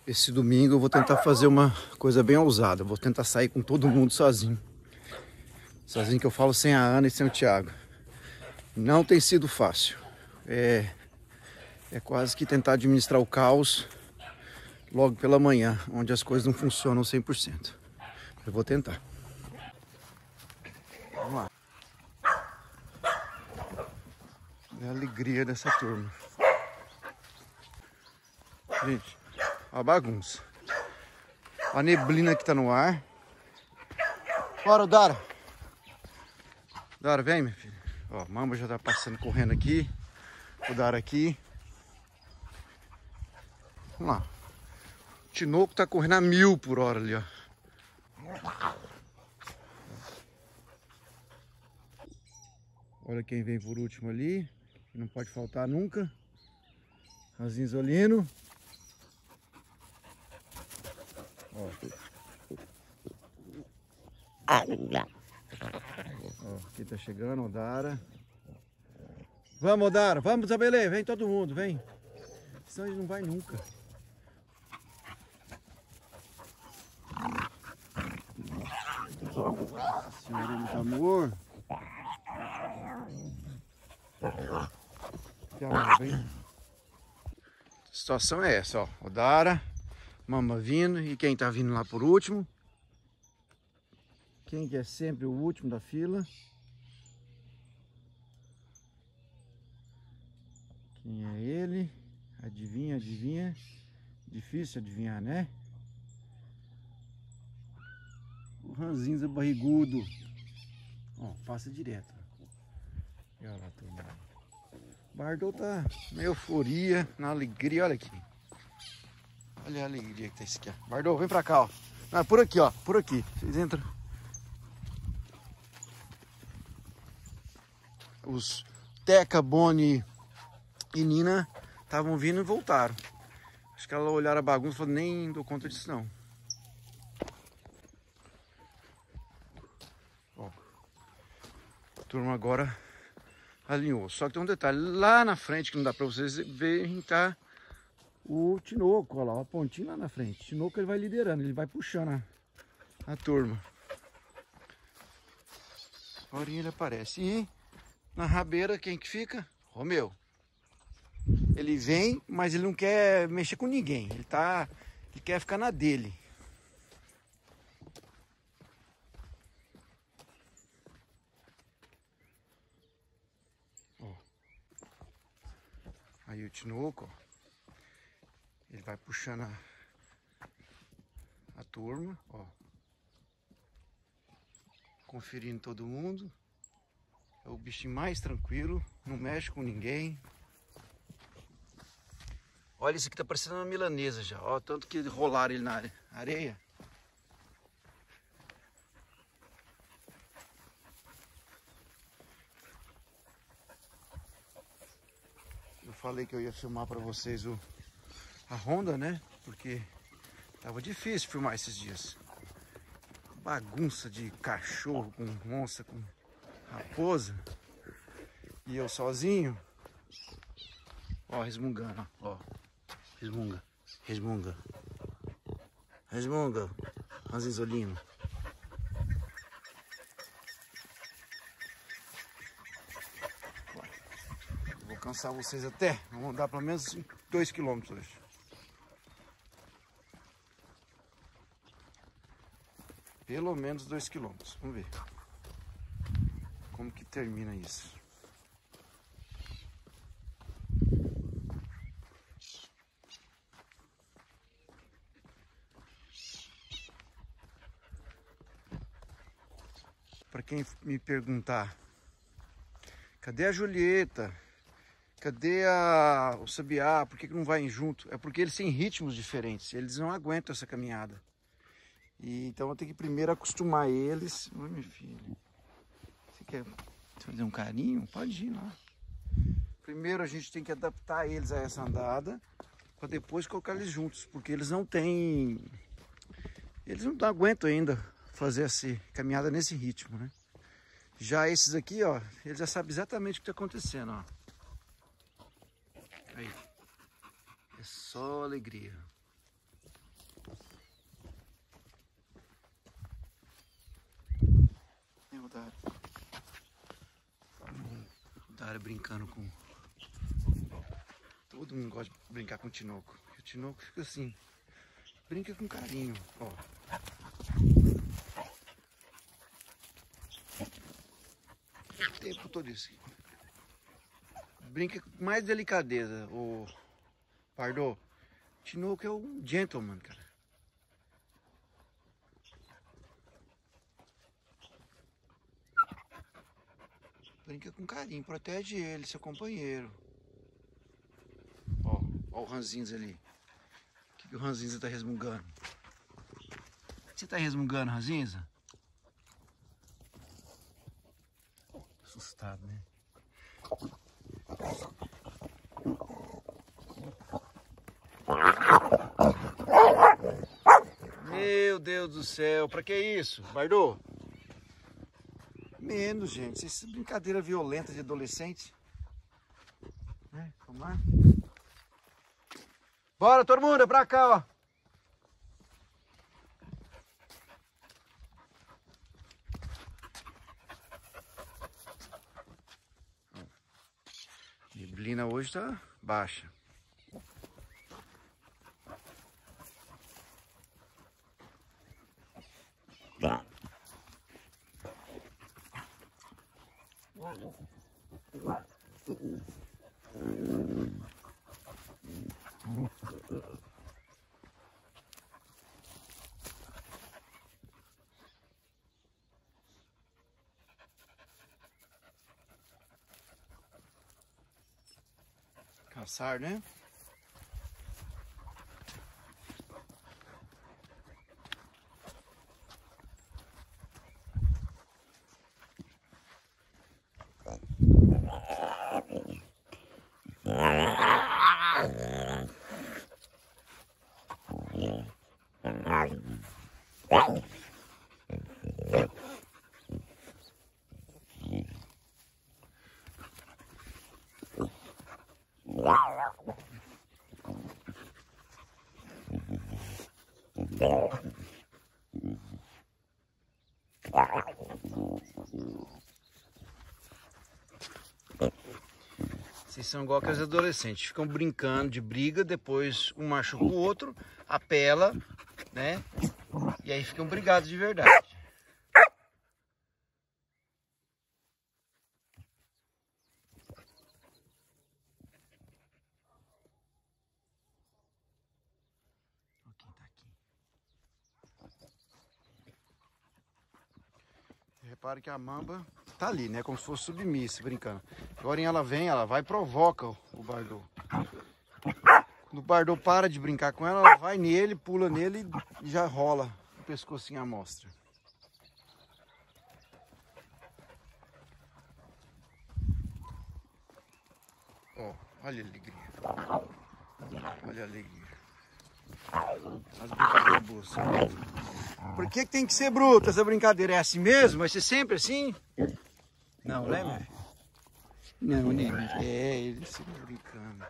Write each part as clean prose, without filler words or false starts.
Esse domingo eu vou tentar fazer uma coisa bem ousada. Vou tentar sair com todo mundo sozinho. Sozinho que eu falo, sem a Ana e sem o Thiago. Não tem sido fácil. É quase que tentar administrar o caos logo pela manhã, onde as coisas não funcionam 100%. Eu vou tentar. Vamos lá. É a alegria dessa turma. Gente, a bagunça. A neblina que tá no ar. Bora, Dara. Dara, vem, minha filha. Ó, a Mamba já tá passando, correndo aqui. O Dara aqui. Vamos lá. O Tinoco tá correndo a 1000 por hora ali, ó. Olha quem vem por último ali. Não pode faltar nunca. Ranzinzolino. Ó. Ó, aqui tá chegando, Odara. Vamos, Odara, vamos, Isabelê, vem todo mundo, vem. Senão ele não vai nunca. Senhor, muito amor. Vem. A situação é essa, ó. Odara, Mamba vindo e quem tá vindo lá por último? Quem que é sempre o último da fila? Quem é ele? Adivinha, adivinha? Difícil adivinhar, né? O Ranzinza barrigudo. Ó, passa direto. E olha lá, turma. Bardou tá na euforia, na alegria. Olha aqui. Olha a alegria que tá esse aqui, ó. Bardou, vem pra cá, ó. Ah, por aqui, ó. Por aqui. Vocês entram. Os Teca, Boni e Nina estavam vindo e voltaram. Acho que ela olharam a bagunça e falou, nem dou conta disso não. Ó, a turma agora alinhou. Só que tem um detalhe, lá na frente que não dá pra vocês verem, tá o Tinoco, olha lá, a pontinha lá na frente. O Tinoco ele vai liderando, ele vai puxando a turma. A horinha ele aparece. E na rabeira quem que fica? Romeu. Ele vem, mas ele não quer mexer com ninguém. Ele quer ficar na dele. Ó. Aí o Tinoco, ó, ele vai puxando a turma, ó. Conferindo todo mundo. É o bichinho mais tranquilo, não mexe com ninguém. Olha, isso aqui tá parecendo uma milanesa já, ó, tanto que rolaram ele na areia. Eu falei que eu ia filmar pra vocês a ronda, né? Porque tava difícil filmar esses dias. Bagunça de cachorro com onça, com raposa. E eu sozinho. Ó, resmungando, ó. Resmunga, resmunga. Resmunga, Ranzinzolino. Vou cansar vocês até. Vamos andar pelo menos 2 km hoje. Pelo menos 2 km. Vamos ver como que termina isso. Para quem me perguntar, cadê a Julieta? Cadê o Sabiá? Por que não vai junto? É porque eles têm ritmos diferentes, eles não aguentam essa caminhada. E então eu tenho que primeiro acostumar eles. Oi, minha filha. Você quer fazer um carinho? Pode ir lá. Primeiro a gente tem que adaptar eles a essa andada, para depois colocar eles juntos, porque eles não têm... Eles não aguentam ainda fazer essa caminhada nesse ritmo, né? Já esses aqui, ó, eles já sabem exatamente o que está acontecendo, ó. Aí. É só alegria. Dário. O Dário brincando com... Todo mundo gosta de brincar com o Tinoco. O Tinoco fica assim, brinca com carinho, ó. O tempo todo isso. Brinca com mais delicadeza, o Pardo. Tinoco é um gentleman, cara. Brinca com carinho, protege ele, seu companheiro. Ó, ó o ranzinza ali. O que o ranzinza tá resmungando? O que você tá resmungando, ranzinza? Assustado, né? Meu Deus do céu, pra que isso, Bardo? Menos, gente. Essa brincadeira violenta de adolescente. Né? Vamos lá? Bora, todo mundo, é pra cá, ó. A neblina hoje tá baixa. Caçar, né? Vocês são igual aqueles adolescentes, ficam brincando de briga, depois um machuca o outro, apela, né? E aí ficam brigados de verdade. Olha quem tá aqui. Repare que a mamba tá ali, né? Como se fosse submissa, brincando. Agora ela vem, ela vai e provoca o Bardo. Quando o Bardo para de brincar com ela, ela vai nele, pula nele e já rola o pescocinho à mostra. Ó, olha a alegria. Olha a alegria. As brincadeiras boas. Por que tem que ser bruta essa brincadeira? É assim mesmo? Vai ser sempre assim? Não, né, meu filho? Não, né? É, ele se brincando.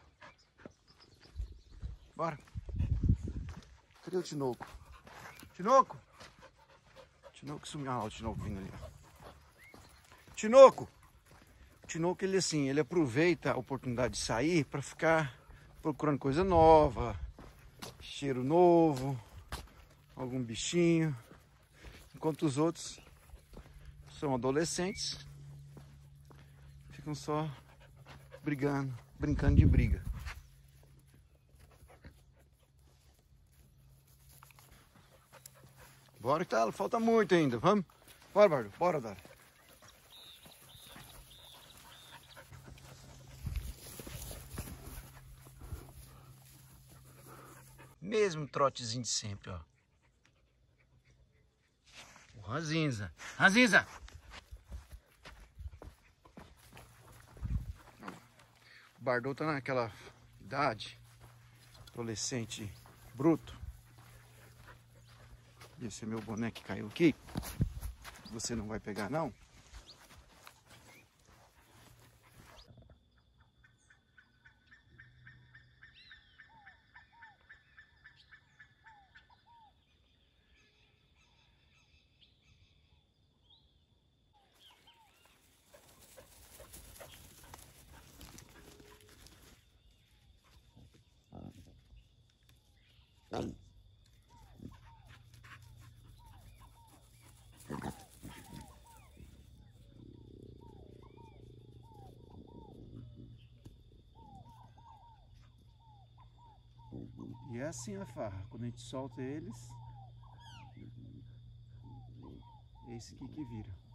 Bora. Cadê o Tinoco? Tinoco? Tinoco sumiu. Ah, o Tinoco vindo ali. Tinoco! O Tinoco, ele assim, ele aproveita a oportunidade de sair para ficar procurando coisa nova, cheiro novo, algum bichinho. Enquanto os outros são adolescentes, ficam só brigando, brincando de briga. Bora que tá, falta muito ainda, vamos? Bora, Bardo, bora, Dário. Mesmo trotezinho de sempre, ó. O Ranzinza. Ranzinza! O Bardo tá naquela idade, adolescente bruto. Esse é meu boné que caiu aqui. Você não vai pegar, não? E é assim a farra, quando a gente solta eles, é esse aqui que vira.